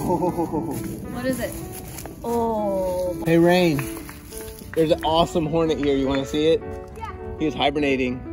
What is it? Oh. Hey, Rain. There's an awesome hornet here. You want to see it? Yeah. He is hibernating.